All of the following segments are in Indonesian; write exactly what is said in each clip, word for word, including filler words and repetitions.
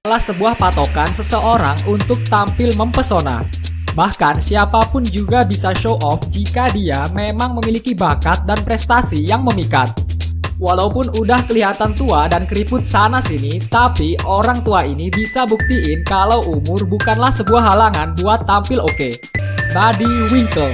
bukanlah sebuah patokan seseorang untuk tampil mempesona. Bahkan siapapun juga bisa show off jika dia memang memiliki bakat dan prestasi yang memikat. Walaupun udah kelihatan tua dan keriput sana-sini, tapi orang tua ini bisa buktiin kalau umur bukanlah sebuah halangan buat tampil oke. Buddy Winkle.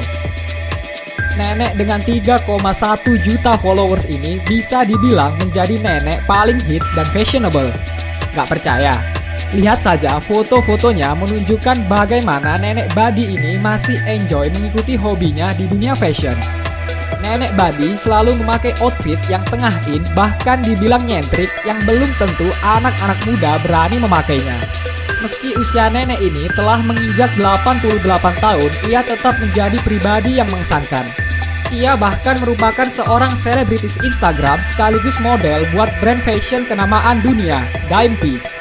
Nenek dengan tiga koma satu juta followers ini bisa dibilang menjadi nenek paling hits dan fashionable. Gak percaya? Lihat saja foto-fotonya menunjukkan bagaimana nenek Buddy ini masih enjoy mengikuti hobinya di dunia fashion. Nenek Buddy selalu memakai outfit yang tengah in, bahkan dibilang nyentrik yang belum tentu anak-anak muda berani memakainya. Meski usia nenek ini telah menginjak delapan puluh delapan tahun, ia tetap menjadi pribadi yang mengesankan. Ia bahkan merupakan seorang selebritis Instagram sekaligus model buat brand fashion kenamaan dunia, Dimepiece.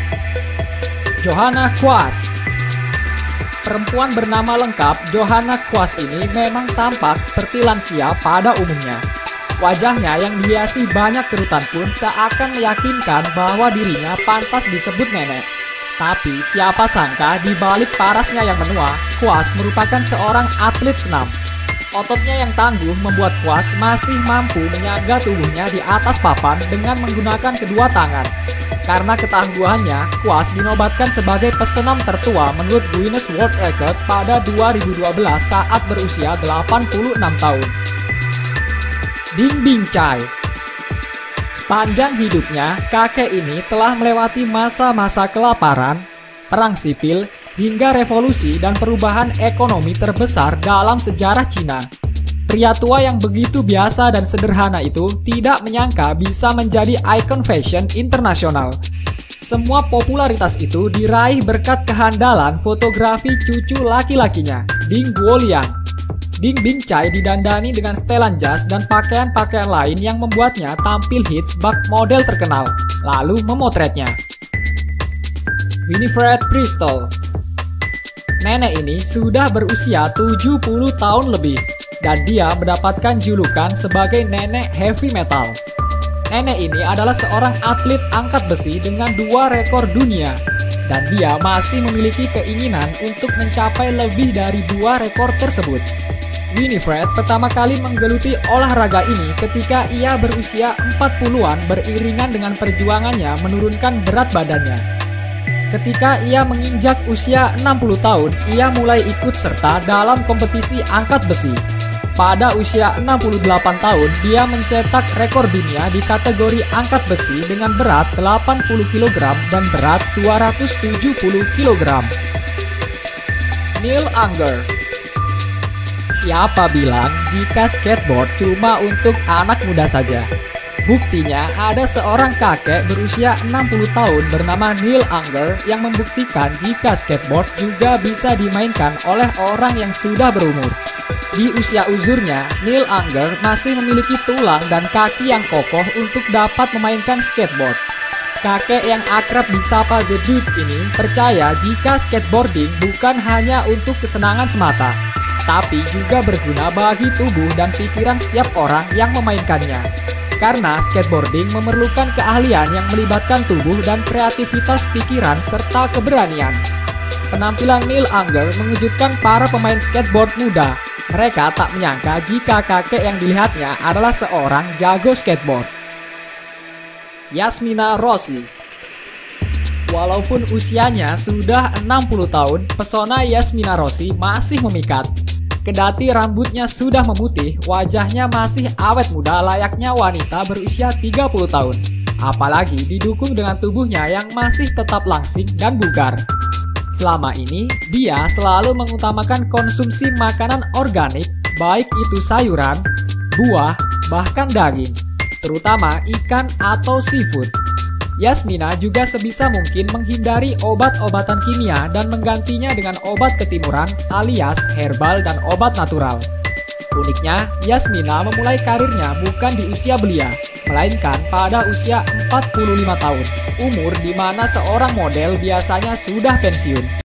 Johanna Quast. Perempuan bernama lengkap Johanna Quast ini memang tampak seperti lansia pada umumnya. Wajahnya yang dihiasi banyak kerutan pun seakan meyakinkan bahwa dirinya pantas disebut nenek. Tapi siapa sangka di balik parasnya yang menua, Quast merupakan seorang atlet senam. Ototnya yang tangguh membuat Quast masih mampu menyangga tubuhnya di atas papan dengan menggunakan kedua tangan. Karena ketangguhannya, Quast dinobatkan sebagai pesenam tertua menurut Guinness World Record pada dua ribu dua belas saat berusia delapan puluh enam tahun. Ding Bing Chai. Sepanjang hidupnya, kakek ini telah melewati masa-masa kelaparan, perang sipil, hingga revolusi dan perubahan ekonomi terbesar dalam sejarah Cina. Pria tua yang begitu biasa dan sederhana itu tidak menyangka bisa menjadi ikon fashion internasional. Semua popularitas itu diraih berkat kehandalan fotografi cucu laki-lakinya, Ding Guoliang. Ding Bing Chai didandani dengan setelan jas dan pakaian-pakaian lain yang membuatnya tampil hits bak model terkenal, lalu memotretnya. Winifred Bristol. Nenek ini sudah berusia tujuh puluh tahun lebih, dan dia mendapatkan julukan sebagai nenek heavy metal. Nenek ini adalah seorang atlet angkat besi dengan dua rekor dunia, dan dia masih memiliki keinginan untuk mencapai lebih dari dua rekor tersebut. Winifred pertama kali menggeluti olahraga ini ketika ia berusia empat puluhan beriringan dengan perjuangannya menurunkan berat badannya. Ketika ia menginjak usia enam puluh tahun, ia mulai ikut serta dalam kompetisi angkat besi. Pada usia enam puluh delapan tahun, dia mencetak rekor dunia di kategori angkat besi dengan berat delapan puluh kilogram dan berat dua ratus tujuh puluh kilogram. Neil Unger. Siapa bilang jika skateboard cuma untuk anak muda saja? Buktinya ada seorang kakek berusia enam puluh tahun bernama Neil Unger yang membuktikan jika skateboard juga bisa dimainkan oleh orang yang sudah berumur. Di usia uzurnya, Neil Unger masih memiliki tulang dan kaki yang kokoh untuk dapat memainkan skateboard. Kakek yang akrab disapa The Dude ini percaya jika skateboarding bukan hanya untuk kesenangan semata, tapi juga berguna bagi tubuh dan pikiran setiap orang yang memainkannya. Karena skateboarding memerlukan keahlian yang melibatkan tubuh dan kreativitas pikiran serta keberanian. Penampilan Neil Unger mengejutkan para pemain skateboard muda. Mereka tak menyangka jika kakek yang dilihatnya adalah seorang jago skateboard. Yasmina Rossi. Walaupun usianya sudah enam puluh tahun, pesona Yasmina Rossi masih memikat. Kedati rambutnya sudah memutih, wajahnya masih awet muda layaknya wanita berusia tiga puluh tahun. Apalagi didukung dengan tubuhnya yang masih tetap langsing dan bugar. Selama ini, dia selalu mengutamakan konsumsi makanan organik, baik itu sayuran, buah, bahkan daging, terutama ikan atau seafood. Yasmina juga sebisa mungkin menghindari obat-obatan kimia dan menggantinya dengan obat ketimuran alias herbal dan obat natural. Uniknya, Yasmina memulai karirnya bukan di usia belia, melainkan pada usia empat puluh lima tahun, umur di mana seorang model biasanya sudah pensiun.